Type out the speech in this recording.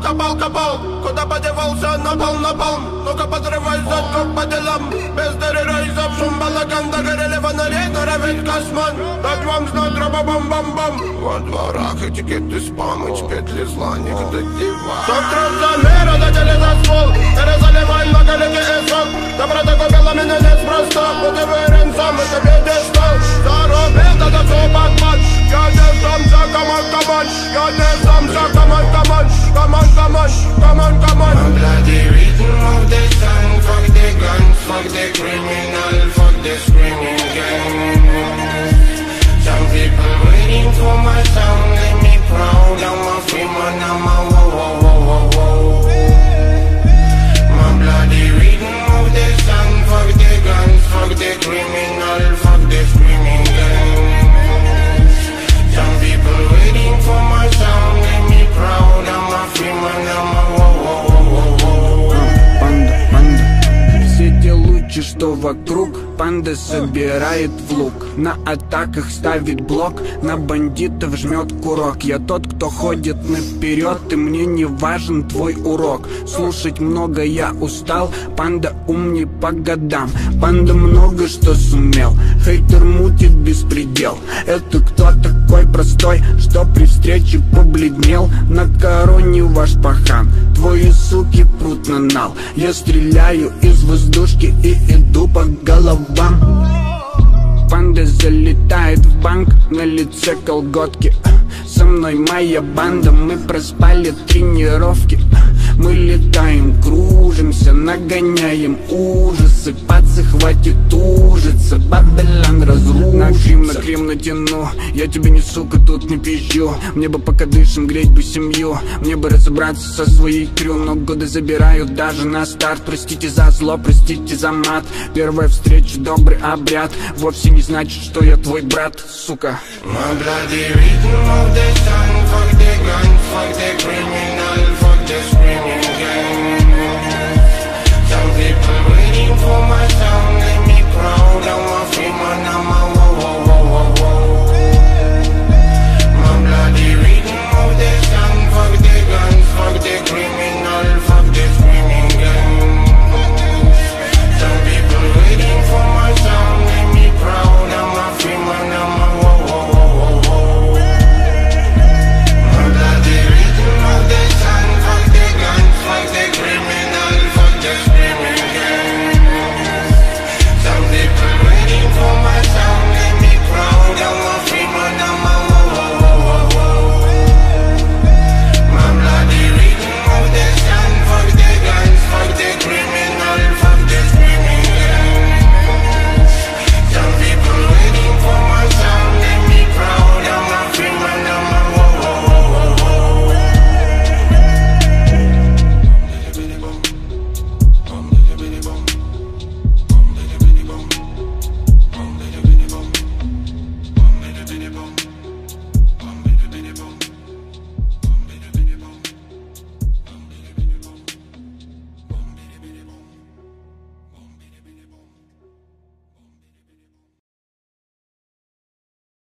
копал, куда подевался, напал. Ну-ка подрывай задок по делам, без дыры рейзов, шум балаган, догорели фонари, норовит косман. Дать вам знать, бам-бам-бам. Во дворах этикеты спам, эти петли зла, никогда дива. Сок трансамера, дадели за ствол, перезаливай многолетний эсок. Доброта купила меня неспроста, вот и уверен сам, это пьедестал. Заробил, это все Батман. Я не сам за команд, я не сам за команд. Come on. I'm bloody rhythm of the sun. Fuck the guns, fuck the criminal, fuck the screaming gang. Some people waiting for my sound. Let me proud, I'm a free man, I'm a whoa. My bloody rhythm of the sun. Fuck the guns, fuck the criminal, fuck the screaming gang. Some people waiting for my sound. Let me proud, I'm a free man, I'm a whoa. Все те лучи, что вокруг, панда собирает в лук. На атаках ставит блок, на бандитов жмет курок. Я тот, кто ходит наперед, и мне не важен твой урок. Слушать много я устал, панда умней по годам. Панда много что сумел, хейтер мутит беспредел. Это кто такой простой, что при встрече побледнел? На короне ваш пахан, твои суки прут на нал. Я стреляю из воздушки и иду по головам. Панда залетает в банк, на лице колготки. Со мной моя банда, мы проспали тренировки. Мы летаем, кружимся, нагоняем ужасы. Пацы, хватит ужиться, Бабилан разрушится. На Крим натяну, я тебе не сука, тут не пищу. Мне бы пока дышим, греть бы семью. Мне бы разобраться со своей крю, но годы забирают даже на старт. Простите за зло, простите за мат. Первая встреча, добрый обряд вовсе не значит, что я твой брат, сука. My bloody rhythm of the sun, fuck